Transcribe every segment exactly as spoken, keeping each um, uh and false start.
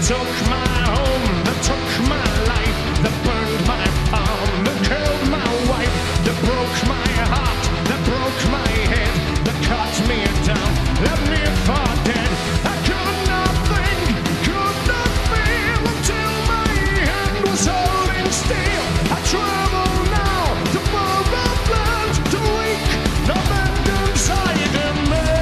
took my home, they took my life, they burned my palm, they killed my wife, they broke my heart, they broke my head, they cut me down, left me for dead. I could not think, could not feel until my hand was holding steel. I travel now to foreign land to wreak the vengeance I demand.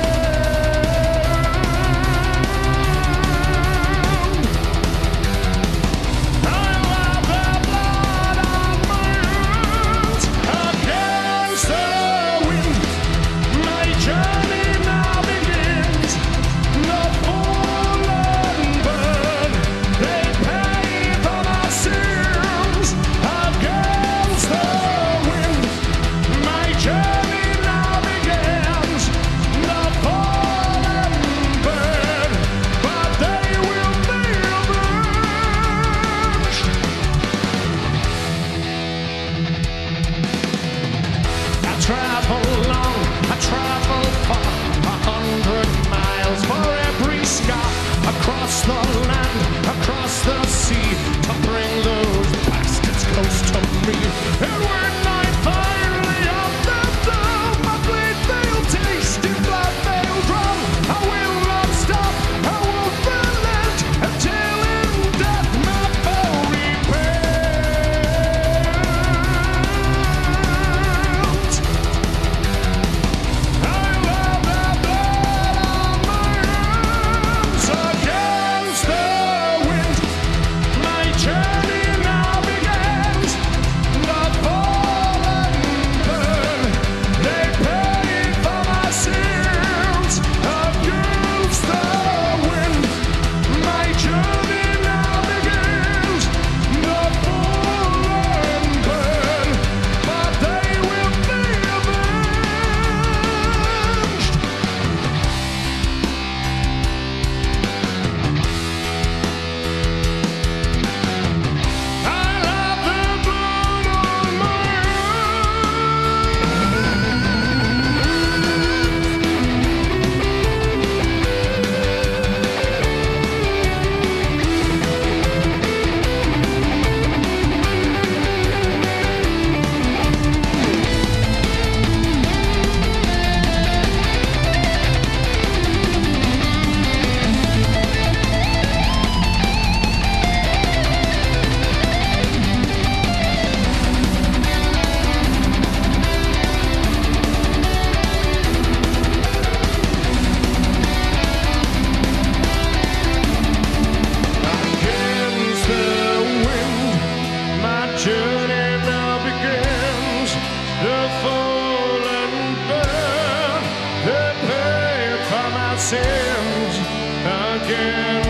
Across the land, across the sea, to bring those bastards close to me. And when I finally up the down, my blade they'll taste in blood they'll drum. I will not stop, I won't relent until in death my foe repent. I love the blood on my hands against the wind. My journey now begins. The fall and burn, they paid for my sins against the wind. My journey now begins. The fall and burn, but they will be avenged. I love the blood on my against the wind. My journey now begins. The fall and burn, they pay for my sins again.